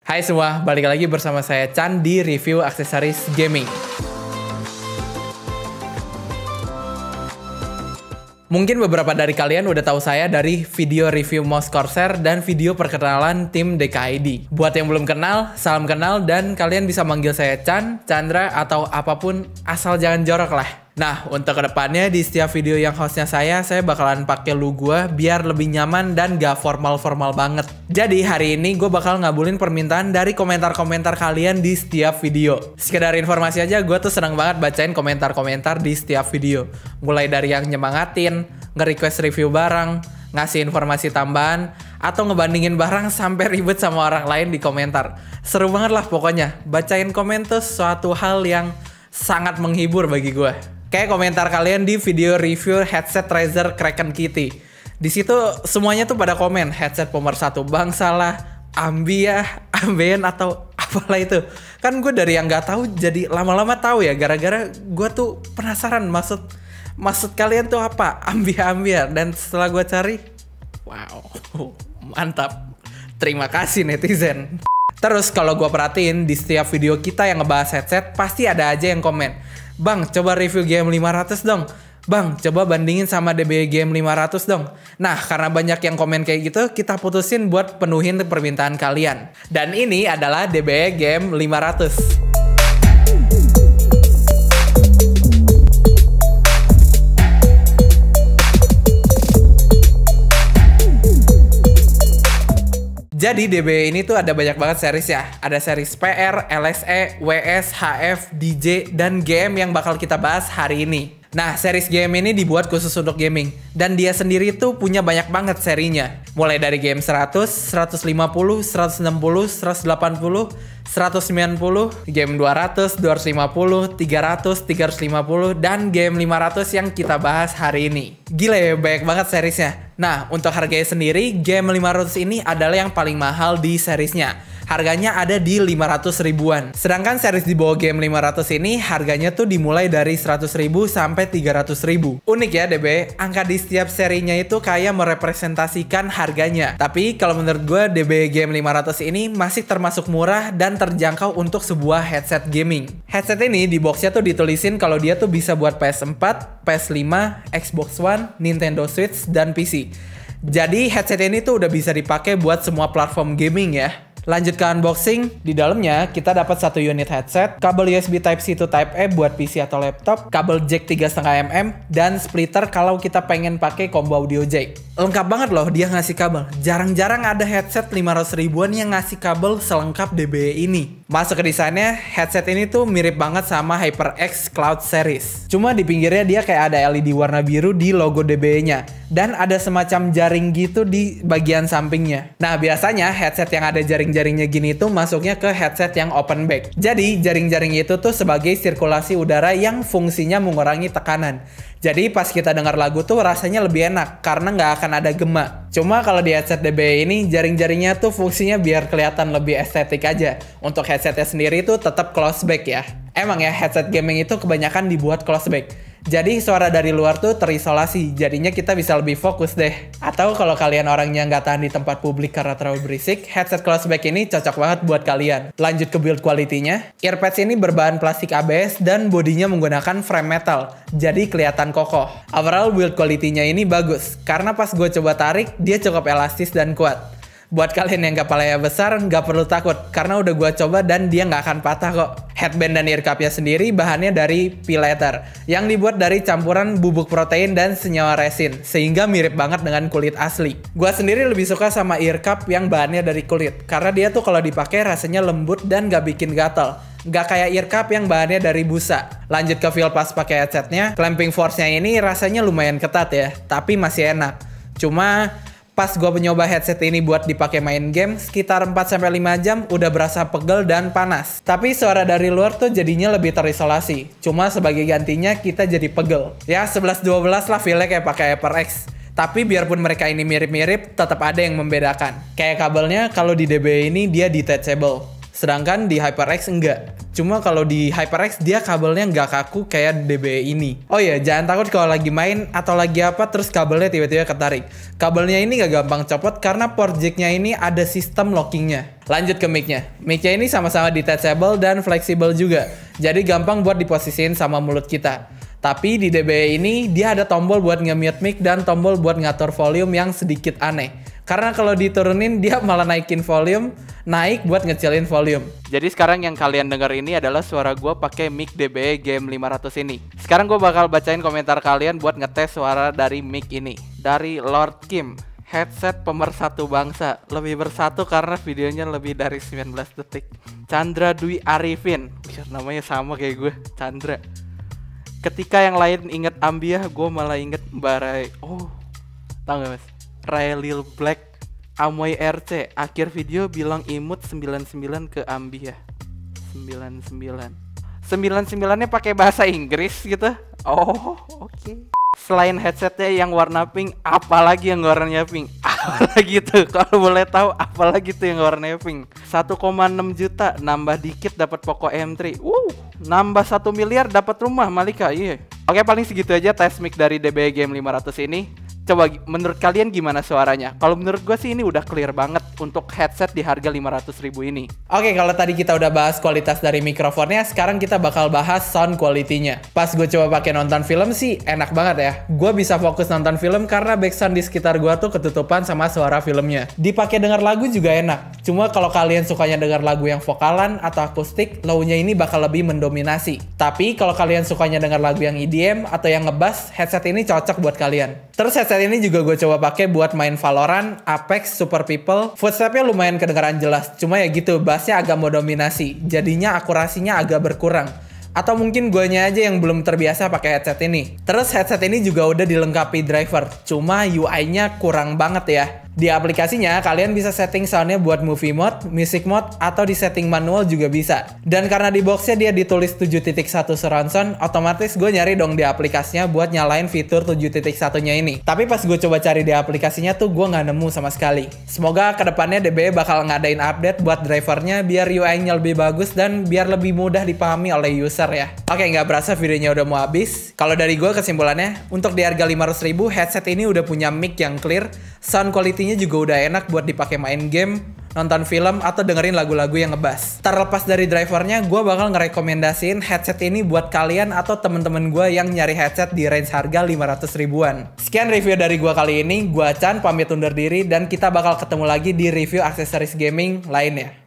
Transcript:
Hai semua, balik lagi bersama saya Chan di review aksesoris gaming. Mungkin beberapa dari kalian udah tahu saya dari video review mouse Corsair dan video perkenalan tim DKID. Buat yang belum kenal, salam kenal dan kalian bisa manggil saya Chan, Chandra, atau apapun asal jangan jorok lah. Nah, untuk kedepannya di setiap video yang hostnya saya bakalan pakai lu gue biar lebih nyaman dan gak formal-formal banget. Jadi hari ini gue bakal ngabulin permintaan dari komentar-komentar kalian di setiap video. Sekedar informasi aja, gue tuh seneng banget bacain komentar-komentar di setiap video. Mulai dari yang nyemangatin, nge-request review barang, ngasih informasi tambahan, atau ngebandingin barang sampai ribet sama orang lain di komentar. Seru banget lah pokoknya. Bacain komen tuh suatu hal yang sangat menghibur bagi gue. Kayak komentar kalian di video review headset Razer Kraken Kitty. Di situ semuanya tuh pada komen headset pemersatu bangsa lah, ambien atau apalah itu. Kan gue dari yang nggak tahu jadi lama-lama tahu ya, gara-gara gue tuh penasaran maksud kalian tuh apa ambia. Dan setelah gue cari, wow, mantap. Terima kasih netizen. Terus kalau gue perhatiin di setiap video kita yang ngebahas headset pasti ada aja yang komen, "Bang, coba review GM500 dong. Bang, coba bandingin sama DBE GM500 dong." Nah, karena banyak yang komen kayak gitu, kita putusin buat penuhin permintaan kalian. Dan ini adalah DBE GM500. Jadi DBE ini tuh ada banyak banget series ya. Ada series PR, LSE, WS, HF, DJ, dan GM yang bakal kita bahas hari ini. Nah, series GM ini dibuat khusus untuk gaming. Dan dia sendiri tuh punya banyak banget serinya. Mulai dari GM 100, 150, 160, 180, 190, GM 200, 250, 300, 350, dan GM 500 yang kita bahas hari ini. Gila ya, banyak banget seriesnya. Nah, untuk harganya sendiri, GM 500 ini adalah yang paling mahal di seriesnya. Harganya ada di 500 ribuan. Sedangkan series di bawah GM 500 ini harganya tuh dimulai dari 100 ribu sampai 300 ribu. Unik ya DBE, angka di setiap serinya itu kayak merepresentasikan harganya. Tapi kalau menurut gue DBE GM 500 ini masih termasuk murah dan terjangkau untuk sebuah headset gaming. Headset ini di boxnya tuh ditulisin kalau dia tuh bisa buat PS4, PS5, Xbox One, Nintendo Switch, dan PC. Jadi headset ini tuh udah bisa dipakai buat semua platform gaming ya. Lanjut ke unboxing, di dalamnya kita dapat satu unit headset, kabel USB Type-C to Type-E buat PC atau laptop, kabel jack 3,5 mm, dan splitter kalau kita pengen pakai combo audio jack. Lengkap banget loh dia ngasih kabel. Jarang-jarang ada headset 500 ribuan yang ngasih kabel selengkap DBE ini. Masuk ke desainnya, headset ini tuh mirip banget sama HyperX Cloud Series. Cuma di pinggirnya dia kayak ada LED warna biru di logo DBE-nya. Dan ada semacam jaring gitu di bagian sampingnya. Nah, biasanya headset yang ada jaring-jaringnya gini tuh masuknya ke headset yang open back. Jadi, jaring-jaring itu tuh sebagai sirkulasi udara yang fungsinya mengurangi tekanan. Jadi pas kita dengar lagu tuh rasanya lebih enak karena nggak akan ada gema. Cuma kalau di headset DBE ini jaring-jaringnya tuh fungsinya biar kelihatan lebih estetik aja. Untuk headsetnya sendiri tuh tetap close back ya. Emang ya headset gaming itu kebanyakan dibuat close back. Jadi suara dari luar tuh terisolasi, jadinya kita bisa lebih fokus deh. Atau kalau kalian orangnya nggak tahan di tempat publik karena terlalu berisik, headset closeback ini cocok banget buat kalian. Lanjut ke build quality-nya, earpads ini berbahan plastik ABS dan bodinya menggunakan frame metal, jadi kelihatan kokoh. Overall build quality-nya ini bagus, karena pas gue coba tarik, dia cukup elastis dan kuat. Buat kalian yang kepalanya besar, nggak perlu takut, karena udah gue coba dan dia nggak akan patah kok. Headband dan earcupnya sendiri bahannya dari P-Leather, yang dibuat dari campuran bubuk protein dan senyawa resin, sehingga mirip banget dengan kulit asli. Gue sendiri lebih suka sama earcup yang bahannya dari kulit, karena dia tuh kalau dipakai rasanya lembut dan nggak bikin gatal. Nggak kayak earcup yang bahannya dari busa. Lanjut ke feel pas pakai headsetnya, clamping force-nya ini rasanya lumayan ketat ya, tapi masih enak. Cuma pas gue mencoba headset ini buat dipakai main game, sekitar 4-5 jam udah berasa pegel dan panas. Tapi suara dari luar tuh jadinya lebih terisolasi. Cuma sebagai gantinya kita jadi pegel. Ya 11-12 lah feelnya kayak pakai HyperX. Tapi biarpun mereka ini mirip-mirip, tetap ada yang membedakan. Kayak kabelnya kalau di DBE ini dia detachable. Sedangkan di HyperX enggak. Cuma kalau di HyperX dia kabelnya nggak kaku kayak DBE ini. Oh iya, jangan takut kalau lagi main atau lagi apa terus kabelnya tiba-tiba ketarik. Kabelnya ini nggak gampang copot karena port jacknya ini ada sistem lockingnya. Lanjut ke mic-nya. Mic-nya ini sama-sama detachable dan fleksibel juga. Jadi gampang buat diposisiin sama mulut kita. Tapi di DBE ini dia ada tombol buat nge-mute mic dan tombol buat ngatur volume yang sedikit aneh. Karena kalau diturunin dia malah naikin volume, naik buat ngecilin volume. Jadi sekarang yang kalian denger ini adalah suara gue pakai mic DBE GM500 ini. Sekarang gue bakal bacain komentar kalian buat ngetes suara dari mic ini. Dari Lord Kim, headset pemersatu bangsa, lebih bersatu karena videonya lebih dari 19 detik. Chandra Dwi Arifin, namanya sama kayak gue, Chandra. Ketika yang lain inget Ambiah, gue malah inget Mbak Rai. Oh, tau gak mas? Rai Lil Black, Amoy RC, akhir video bilang imut 99 ke Ambiah. 99 99-nya pakai bahasa Inggris gitu. Oh, oke. Selain headsetnya yang warna pink, apalagi yang warnanya pink? Apalagi tuh, kalau boleh tahu apalagi tuh yang warnanya pink? 1,6 juta, nambah dikit dapat Poco M3. Nambah 1 miliar dapat rumah Malika. Iya. Oke, paling segitu aja tes mic dari DBE GM500 ini. Coba menurut kalian gimana suaranya? Kalau menurut gue sih ini udah clear banget untuk headset di harga 500.000 ini. Oke, kalau tadi kita udah bahas kualitas dari mikrofonnya, sekarang kita bakal bahas sound quality-nya. Pas gue coba pakai nonton film sih enak banget ya. Gue bisa fokus nonton film karena backsound di sekitar gue tuh ketutupan sama suara filmnya. Dipakai denger lagu juga enak. Cuma kalau kalian sukanya denger lagu yang vokalan atau akustik, low-nya ini bakal lebih mendominasi. Tapi kalau kalian sukanya denger lagu yang EDM atau yang ngebass, headset ini cocok buat kalian. Terus headset ini juga gue coba pakai buat main Valorant, Apex, Super People. Footstepnya lumayan kedengaran jelas, cuma ya gitu, bassnya agak mendominasi. Jadinya akurasinya agak berkurang. Atau mungkin guanya aja yang belum terbiasa pakai headset ini. Terus headset ini juga udah dilengkapi driver, cuma UI-nya kurang banget ya. Di aplikasinya, kalian bisa setting soundnya buat movie mode, music mode, atau di setting manual juga bisa. Dan karena di boxnya dia ditulis 7.1 surround sound, otomatis gue nyari dong di aplikasinya buat nyalain fitur 7.1-nya ini. Tapi pas gue coba cari di aplikasinya tuh gue nggak nemu sama sekali. Semoga kedepannya DBE bakal ngadain update buat drivernya biar UI-nya lebih bagus dan biar lebih mudah dipahami oleh user ya. Oke, nggak berasa videonya udah mau habis. Kalau dari gue kesimpulannya, untuk di harga 500.000 headset ini udah punya mic yang clear, sound quality juga udah enak buat dipakai main game, nonton film, atau dengerin lagu-lagu yang ngebass. Terlepas dari drivernya, gue bakal ngerekomendasiin headset ini buat kalian atau temen-temen gue yang nyari headset di range harga 500 ribuan. Sekian review dari gue kali ini, gue Chan pamit undur diri dan kita bakal ketemu lagi di review aksesoris gaming lainnya.